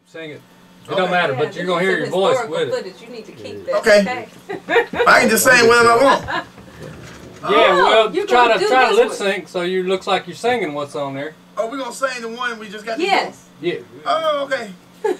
Sing it. It don't matter, but you're gonna hear your voice with it. You need to keep that. Okay. I can just sing whatever I want. Yeah, well, try to lip sync so you looks like you're singing what's on there. Oh, we're gonna sing the one we just got. Yes. Yeah. Oh, okay.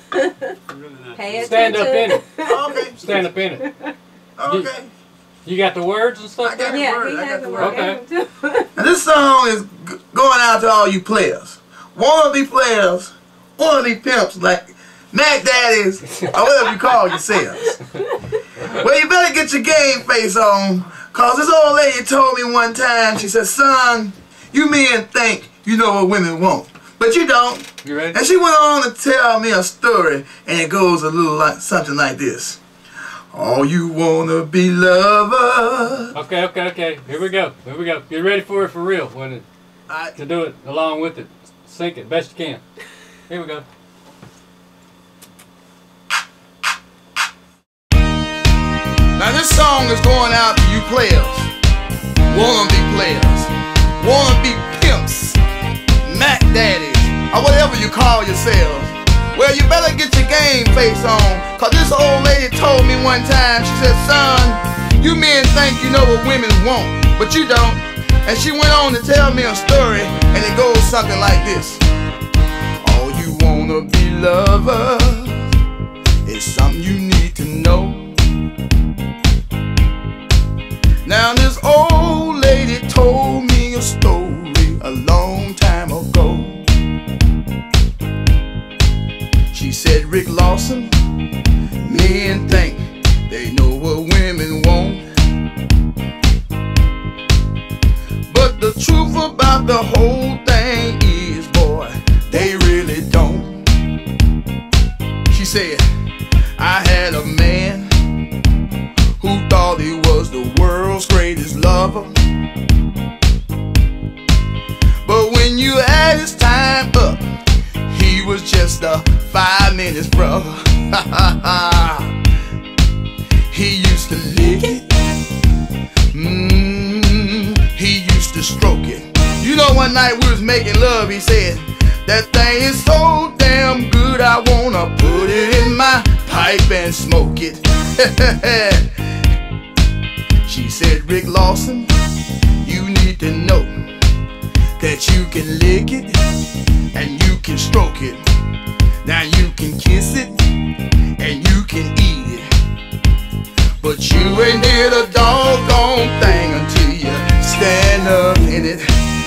Stand up in it. Okay. Stand up in it. Okay. You got the words and stuff? I got the words. I got the words. Okay. And this song is going out to all you players. Wannabe players, wannabe pimps like Mac Daddies, or whatever you call yourselves. Well, you better get your game face on, cause this old lady told me one time, she said, son, you men think you know what women want, but you don't. You ready? And she went on to tell me a story, and it goes a little like something like this. All you wanna be lovers. Okay. Here we go. Get ready for it for real. To do it along with it. Sink it best you can. Here we go. Now this song is going out to you players, wannabe players, wannabe pimps, Mac Daddies, or whatever you call yourselves. Well, you better get your game face on, cause this old lady told me one time, she said, son, you men think you know what women want, but you don't. And she went on to tell me a story, and it goes something like this. All you wanna be lovers is something you need to know. Now this old lady told me a story a long time ago. She said, Rick Lawson, men think they know what women want, but the truth about the whole thing is, boy, they really don't. She said, I had a man who thought he was the world's greatest lover, but when you add his time up, he was just a 5 minutes brother. He used to lick it, he used to stroke it. You know, one night we was making love, he said, that thing is so damn good, I wanna put it in my pipe and smoke it. She said, Rick Lawson, you need to know that you can lick it and you can stroke it. Now you can kiss it and you can eat it, but you ain't did a doggone thing until you stand up in it.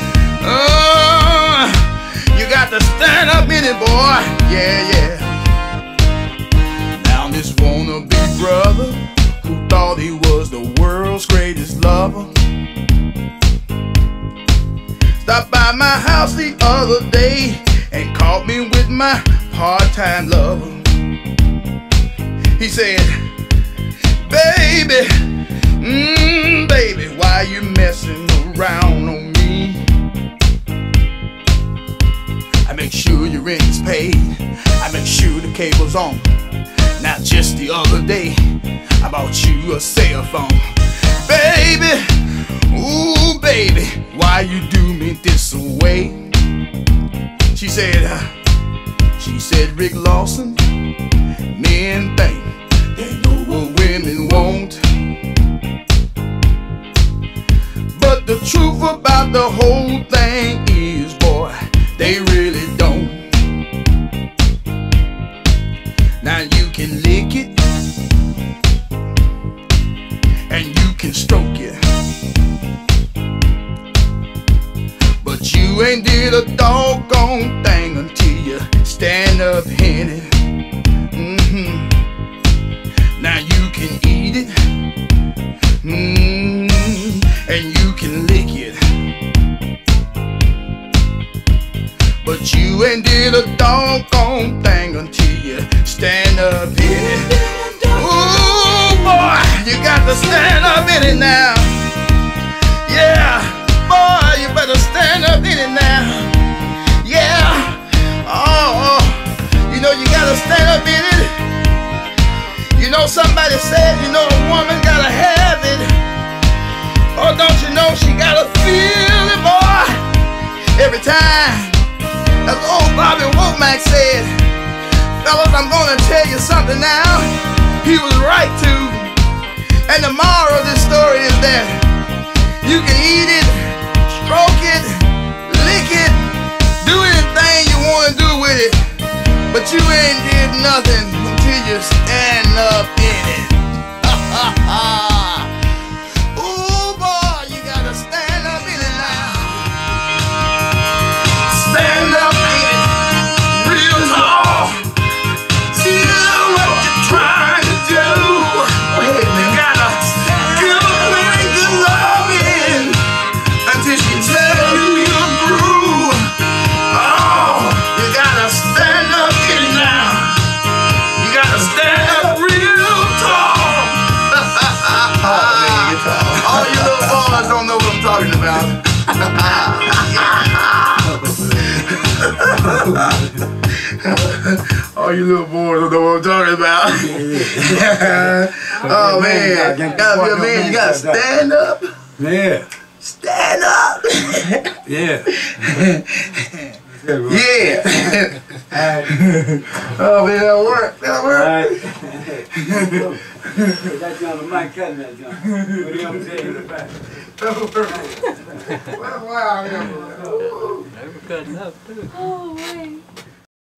You got to stand up in it, boy. Yeah. Now this wannabe brother who thought he was the world's greatest lover stopped by my house the other day and caught me with my part-time lover. He said, baby, baby, why you messing around on me? I make sure your rent is paid, I make sure the cable's on. Now just the other day, I bought you a cell phone. Baby, ooh baby, why you do me this way? She said, Rick Lawson, men think they know what women want, but the truth about the whole thing is, boy, they really don't. Now you can lick it and you can stroke it, but you ain't did a doggone thing until you stand up in it. Now you can eat it, and you can lick it, but you ain't did a doggone thing until you stand up in it. Ooh boy, you got to stand up in it now. Yeah, boy, you better stand up in it now. Yeah, oh, you know you gotta stand up in it. You know somebody said, you know a woman gotta have it. Oh, don't you know she gotta feel it, boy, every time. As old Bobby Womack said, Fellas, I'm gonna tell you something now. He was right to. And the moral of this story is that you can eat it, stroke it, lick it, do anything you wanna do with it, but you ain't did nothing until you stand up in it. Ooh boy, you gotta stand up in it now. Stand up in it, real tall. See what you're trying to do. You gotta give a man good loving until she tell you you're through. Oh, you gotta stand up in it now. You gotta stand up real tall. All you little boys don't know what I'm talking about. All you little boys don't know what I'm talking about. Oh man, you gotta be a man, you gotta stand up. Yeah. Stand up. Yeah. Yeah. Oh man, that'll work. That'll work. Alright. That John, the mic cutting that John. What do you want to say in the back? That'll work. Wow, yeah. They were cutting up too. Oh, wait.